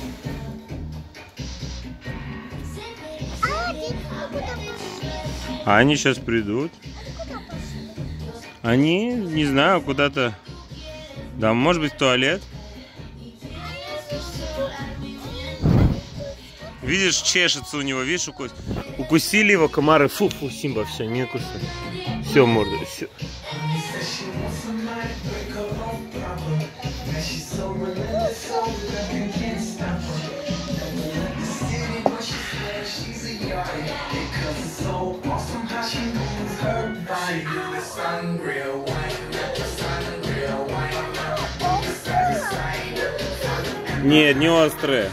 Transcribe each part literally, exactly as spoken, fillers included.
А они сейчас придут. Они, не знаю, куда-то. Да, может быть, в туалет. Видишь, чешется у него, видишь, укус... укусили его комары. Фу, фу, Симба, все, не кусай. Все, морда, все. Нет, не острые.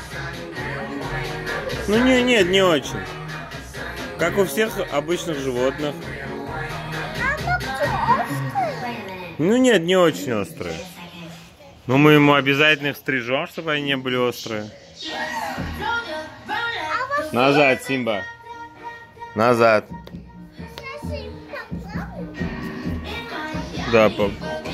Ну не, нет, не очень. Как у всех обычных животных. Ну нет, не очень острые. Но мы ему обязательно их стрижем, чтобы они не были острые. Назад, Симба. Назад. Да, пап.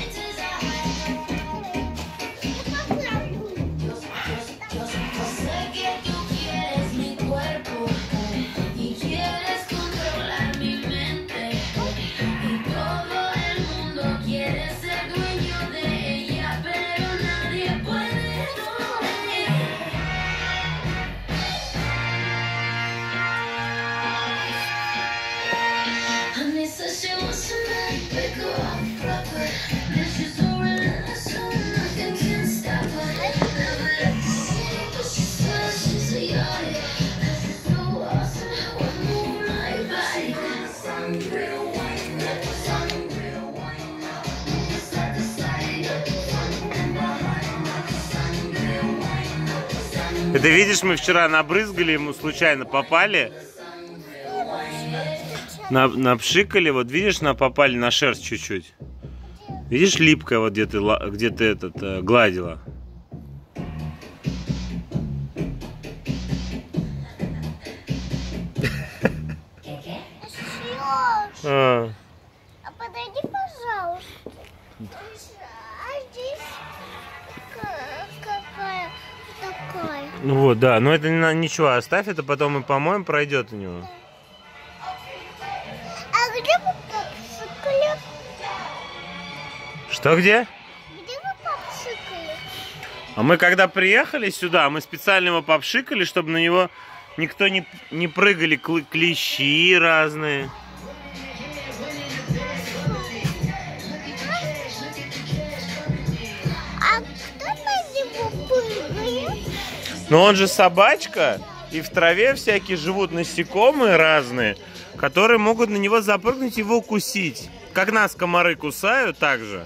Ты видишь, мы вчера набрызгали ему, случайно попали. На, напшикали, вот видишь, на попали на шерсть чуть-чуть. Видишь, липкая вот где ты, где ты этот, э, гладила. А. А подойди, пожалуйста. А здесь какая такая? Ну вот, да, но это не, ничего, оставь это, потом мы помоем, пройдет у него. А где вы попшикали? Что где? Где вы попшикали? А мы когда приехали сюда, мы специально его попшикали, чтобы на него никто не, не прыгали клещи разные. А кто на него прыгает? Но он же собачка, и в траве всякие живут насекомые разные, которые могут на него запрыгнуть и его укусить. Как нас комары кусают, так же.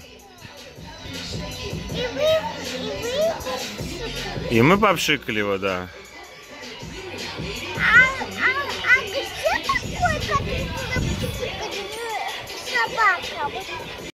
И вы, и вы его попшикали? И мы попшикали его, да. А, а, а где такой, который попшикали собака?